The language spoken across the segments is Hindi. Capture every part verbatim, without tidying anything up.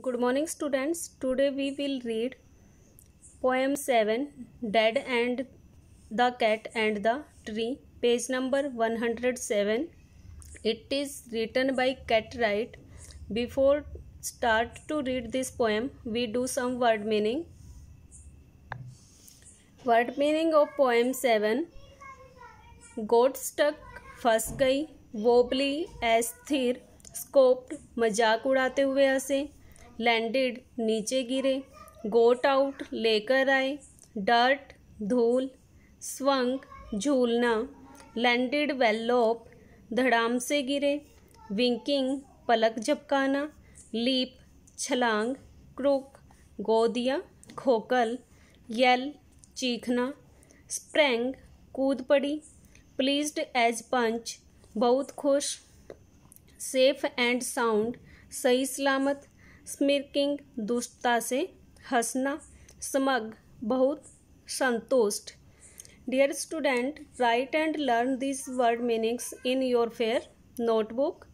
Good morning students. Today we will read poem seven, Dad and the Cat and the Tree, page number one hundred seven. It is written by Cat Wright. Before start to read this poem, we do some word meaning. Word meaning of poem seven. Got stuck, फंस गई. Wobbly, अस्थिर. Scoped, मजाक उड़ाते हुए हंसे. लैंडेड, नीचे गिरे. गोट आउट, लेकर आए. डर्ट, धूल. स्वंग, झूलना. लैंडेड वेलोप, धड़ाम से गिरे. विंकिंग, पलक झपकाना. लीप, छलांग. क्रुक, गोदिया, खोखल. येल, चीखना. स्प्रेंग, कूद पड़ी. प्लीज्ड एज पंच, बहुत खुश. सेफ एंड साउंड, सही सलामत. स्मिर्किंग, दुष्टता से हंसना. स्मग, बहुत संतुष्ट. Dear student, write and learn this word meanings in your fair notebook.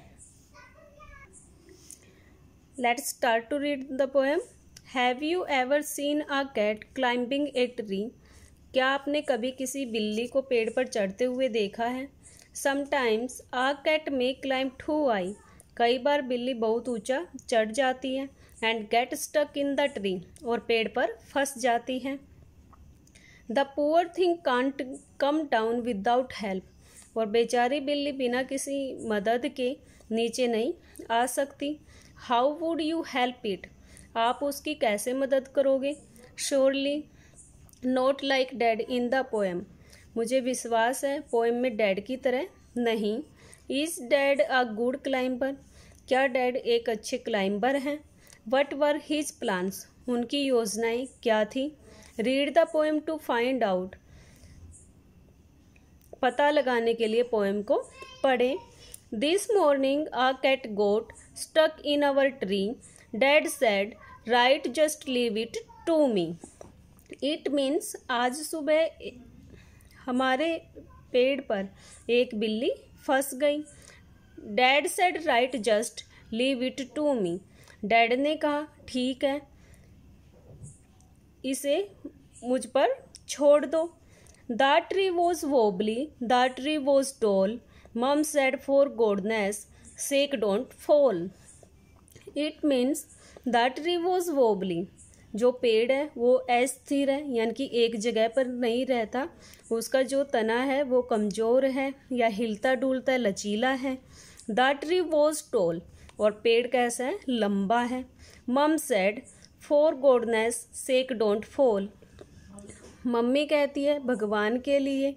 Let's start to read the poem. Have you ever seen a cat climbing a tree? क्या आपने कभी किसी बिल्ली को पेड़ पर चढ़ते हुए देखा है? Sometimes a cat may climb too high. कई बार बिल्ली बहुत ऊंचा चढ़ जाती है. And get stuck in the tree, और पेड़ पर फंस जाती है. The poor thing can't come down without help. और बेचारी बिल्ली बिना किसी मदद के नीचे नहीं आ सकती. How would you help it? आप उसकी कैसे मदद करोगे? Surely not like dad in the poem. मुझे विश्वास है पोएम में डैड की तरह नहीं. Is dad a good climber? क्या डैड एक अच्छे क्लाइंबर हैं? What were his plans? उनकी योजनाएं क्या थी? Read the poem to find out. पता लगाने के लिए पोएम को पढ़ें. This morning a cat got stuck in our tree. Dad said, right, just leave it to me. It means आज सुबह हमारे पेड़ पर एक बिल्ली फंस गई. Dad said, right, just leave it to me. Dad ने कहा, ठीक है, इसे मुझ पर छोड़ दो. The tree was wobbly, the tree was tall. Mum said, for goodness sake don't fall. It means the tree was wobbly. जो पेड़ है वो अस्थिर है, यानी कि एक जगह पर नहीं रहता. उसका जो तना है वो कमज़ोर है या हिलता डुलता है, लचीला है. द ट्री वॉज टॉल, और पेड़ कैसा है? लंबा है. Mum said, for goodness sake don't fall. Mummy कहती है भगवान के लिए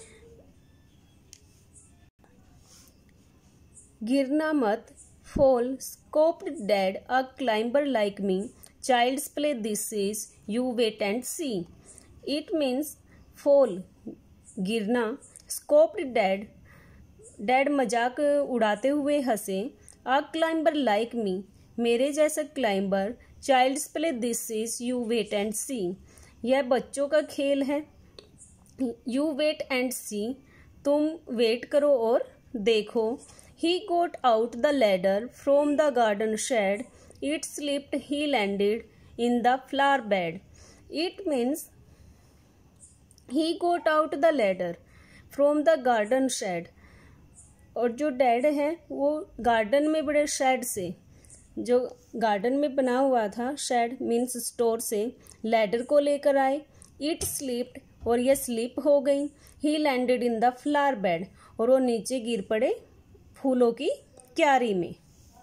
गिरना मत. Fall. Scoffed dad, a climber like me. Child's play, this is, you wait and see. It means fall, गिरना. Scoped dad, dad मजाक उड़ाते हुए हंसे. A climber like me, मेरे जैसा climber. Child's play, this is, you wait and see. यह बच्चों का खेल है. You wait and see, तुम वेट करो और देखो. He got out the ladder from the garden shed. It slipped, he landed in the flower bed. It means he got out the ladder from the garden shed. और जो डैड है वो गार्डन में बड़े शेड से, जो गार्डन में बना हुआ था, शेड मीन्स स्टोर से, लैडर को लेकर आए. इट स्लिप्ड, और यह स्लिप हो गई. He landed in the flower bed, और वो नीचे गिर पड़े फूलों की क्यारी में.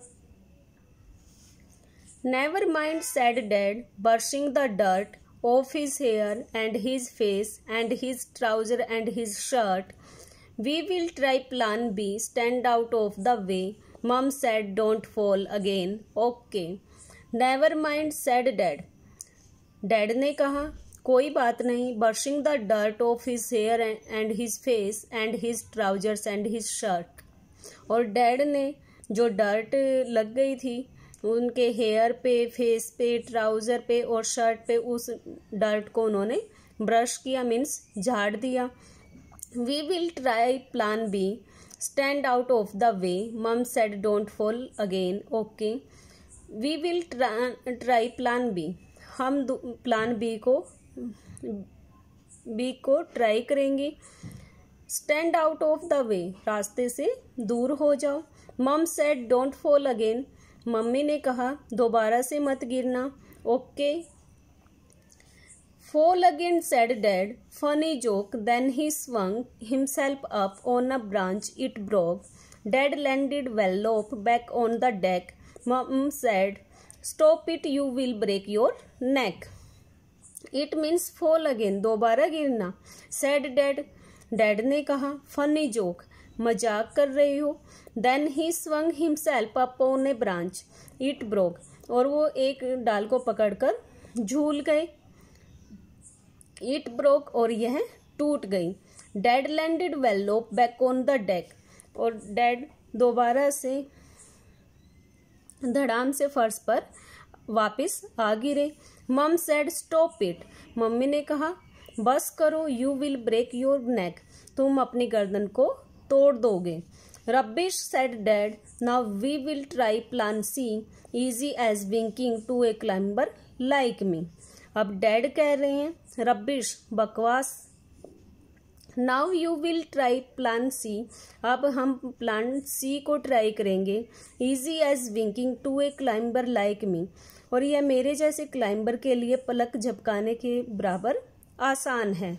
Never mind, said Dad, brushing the dirt off his hair and his face and his trouser and his shirt. We will try plan B, stand out of the way. Mom said, don't fall again. Okay. Never mind, said Dad. Dad ने कहा, कोई बात नहीं. Brushing the dirt off his hair and his face and his trousers and his shirt. और डैड ने जो डर्ट लग गई थी उनके हेयर पे, फेस पे, ट्राउज़र पे और शर्ट पे, उस डर्ट को उन्होंने ब्रश किया, मीन्स झाड़ दिया. We will try plan B, stand out of the way. Mum said, don't fall again. Okay. We will try plan B, हम प्लान बी को बी को ट्राई करेंगे। Stand out of the way, रास्ते से दूर हो जाओ। Mum said don't fall again, mummy ने कहा दोबारा से मत गिरना। Okay. Fall again, said Dad. Funny joke. Then he swung himself up on a branch. It broke. Dad landed well off back on the deck. Mom said, "Stop it, you will break your neck." It means fall again. दोबारा गिरना. Said Dad. Dad ने कहा funny joke. मजाक कर रहे हो। Then he swung himself up on a branch. It broke. और वो एक डाल को पकड़कर झूल गए। इट ब्रोक, और यह टूट गई। Dad landed well off back on the deck, और डैड दोबारा से धड़ाम से फर्श पर वापस आ गिरे। मम सेड स्टॉप इट, मम्मी ने कहा बस करो, you will break your neck, तुम अपनी गर्दन को तोड़ दोगे। Rubbish said dad, now we will try plan C, easy as winking to a climber like me. अब डैड कह रहे हैं रबिश, बकवास। Now you will try plan C, अब हम प्लान सी को ट्राई करेंगे। Easy as winking to a climber like me, और यह मेरे जैसे क्लाइंबर के लिए पलक झपकाने के बराबर आसान है।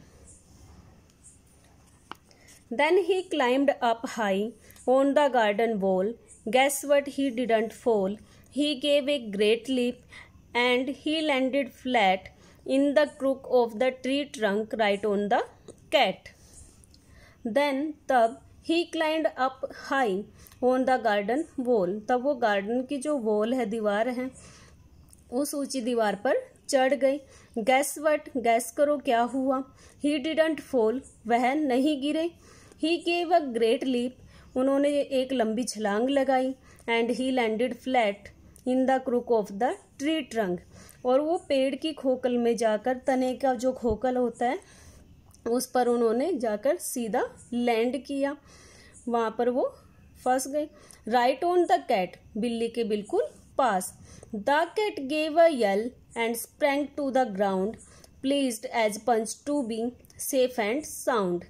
Then he climbed up high on the garden wall. Guess what he didn't fall, he gave a great leap and he landed flat in the crook of the tree trunk right on the cat. Then तब he climbed up high on the garden wall, तब वो गार्डन की जो वॉल है, दीवार है, उस ऊंची दीवार पर चढ़ गई। Guess what, guess करो क्या हुआ। He didn't fall, वह नहीं गिरे। He gave a great leap, उन्होंने एक लंबी छलांग लगाई। And he landed flat in the crook of the tree trunk, और वो पेड़ की खोखल में जाकर, तने का जो खोखल होता है उस पर उन्होंने जाकर सीधा लैंड किया, वहाँ पर वो फंस गए। राइट ऑन द कैट, बिल्ली के बिल्कुल पास। The cat gave a yell and sprang to the ground, pleased as punch to be safe and sound.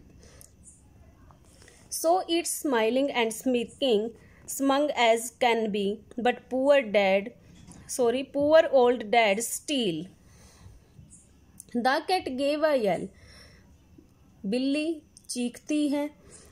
So it's smiling and smirking smug as can be, but poor dad, sorry, poor old dad still. The cat gave a yell, बिल्ली चीखती है।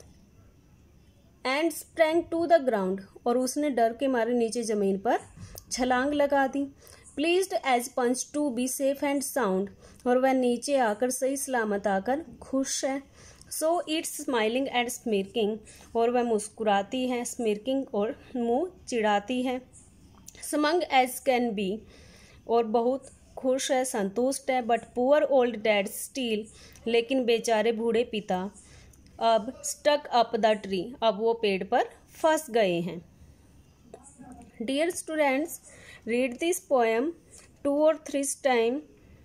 And sprang to the ground, और उसने डर के मारे नीचे जमीन पर छलांग लगा दी। Pleased as punch to be safe and sound, और वह नीचे आकर सही सलामत आकर खुश है। So it's smiling and smirking, और वह मुस्कुराती है, स्मिर्किंग और मुंह चिढ़ाती है। स्मग एज कैन बी, और बहुत खुश है, संतुष्ट है। But poor old dad still, लेकिन बेचारे बूढ़े पिता अब स्टक अप द ट्री, अब वो पेड़ पर फंस गए हैं। Dear students, read this poem two और three time.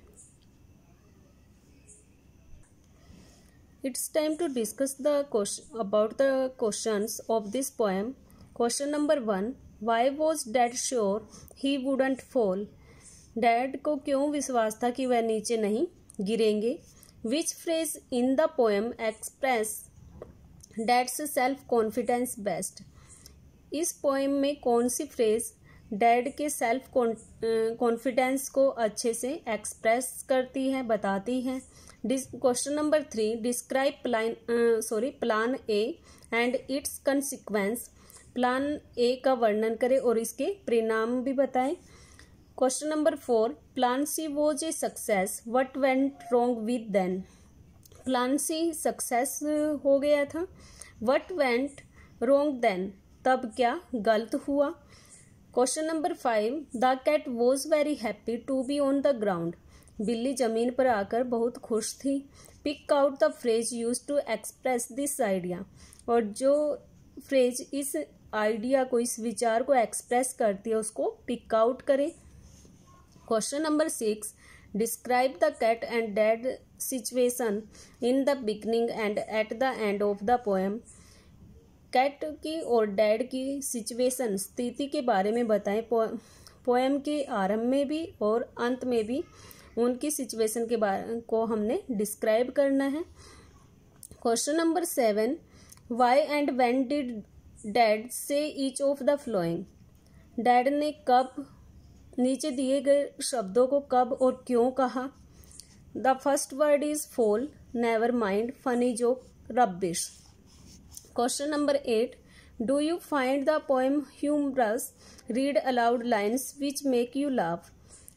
It's time to discuss the question about the questions of this poem. Question number one, why was Dad sure he wouldn't fall? Dad को क्यों विश्वास था कि वह नीचे नहीं गिरेंगे? Which phrase in the poem express Dad's self confidence best? इस पोएम में कौन सी फ्रेज डैड के सेल्फ कॉन्फिडेंस को अच्छे से एक्सप्रेस करती है, बताती है? Question number three, describe plan sorry plan A and its consequence. Plan A का वर्णन करें और इसके परिणाम भी बताएं। Question number four, plan C was a success, what went wrong with then. Plan C success हो गया था, व्हाट वेंट रॉन्ग देन, तब क्या गलत हुआ। Question number five, the cat was very happy to be on the ground, बिल्ली जमीन पर आकर बहुत खुश थी। Pick out the phrase use to express this idea, और जो फ्रेज इस आइडिया को, इस विचार को एक्सप्रेस करती है उसको पिक आउट करें। Question number six, describe the cat and dad situation in the beginning and at the end of the poem. Cat की और डैड की सिचुएशन, स्थिति के बारे में बताएं पोएम के आरंभ में भी और अंत में भी उनकी सिचुएशन के बारे को हमने डिस्क्राइब करना है। Question number seven, why and when did dad say each of the following. Dad ने कब, नीचे दिए गए शब्दों को कब और क्यों कहा। The first word is fall, never mind, funny joke, rubbish. Question number eight, do you find the poem humorous, read aloud lines which make you laugh.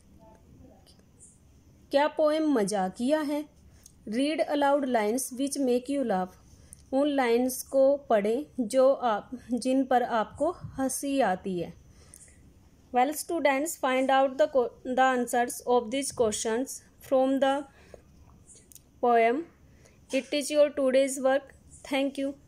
क्या पोएम मजाकिया है। Read aloud lines which make you laugh, उन लाइन्स को पढ़ें जो आप जिन पर आपको हंसी आती है। Well students, find out the the answers of this questions from the poem. It is your today's work. Thank you.